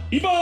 预备，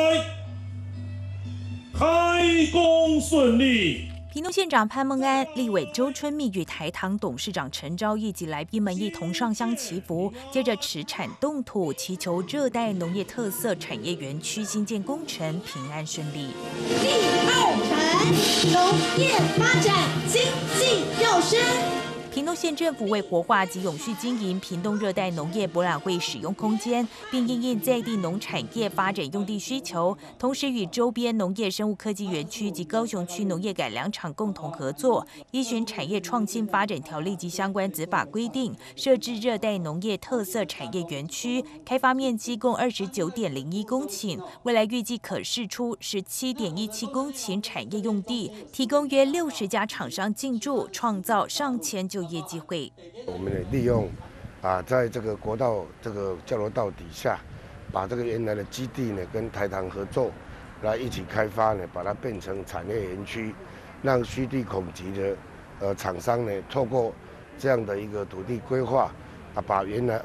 开工顺利。 屏东县长潘孟安、立委周春蜜与台糖董事长陈昭义及来宾们一同上香祈福，接着持铲动土，祈求热带农业特色产业园区新建工程平安顺利。 第二城，农业发展经济跃升。 屏东县政府为活化及永续经营屏东热带农业博览会使用空间，并因应在地农产业发展用地需求，同时与周边农业生物科技园区及高雄区农业改良场共同合作，依循产业创新发展条例及相关执法规定，设置热带农业特色产业园区，开发面积共29.01公顷，未来预计可释出17.17公顷产业用地，提供约60家厂商进驻，创造上千就业机会。 我们也利用在这个国道这个交流道底下，把这个原来的基地呢跟台糖合作，来一起开发呢，把它变成产业园区，让虚地恐急的厂商呢，透过这样的一个土地规划，把原来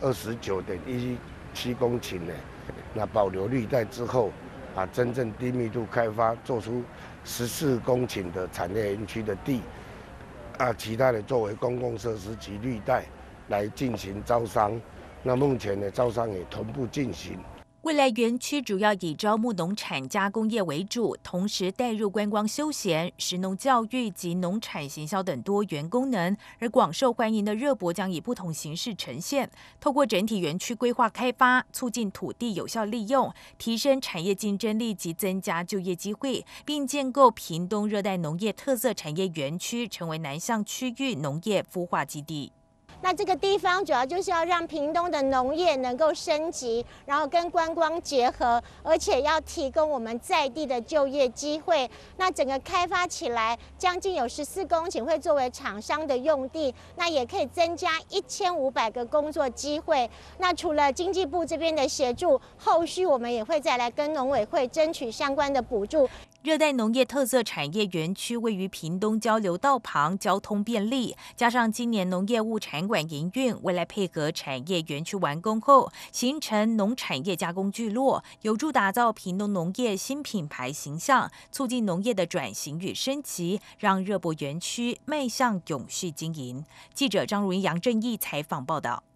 29.17公顷呢，那保留绿带之后，真正低密度开发，做出14公顷的产业园区的地。其他的作为公共设施及绿带来进行招商，那目前的招商也同步进行。 未来园区主要以招募农产加工业为主，同时带入观光休闲、食农教育及农产行销等多元功能，而广受欢迎的热博将以不同形式呈现，透过整体园区规划开发，促进土地有效利用，提升产业竞争力及增加就业机会，并建构屏东热带农业特色产业园区，成为南向区域农业孵化基地。 那这个地方主要就是要让屏东的农业能够升级，然后跟观光结合，而且要提供我们在地的就业机会。那整个开发起来，将近有14公顷会作为厂商的用地，那也可以增加1500个工作机会。那除了经济部这边的协助，后续我们也会再来跟农委会争取相关的补助。 热带农业特色产业园区位于屏东交流道旁，交通便利，加上今年农业物产馆营运，未来配合产业园区完工后，形成农产业加工聚落，有助打造屏东农业新品牌形象，促进农业的转型与升级，让热博园区迈向永续经营。记者张如英、杨正义采访报道。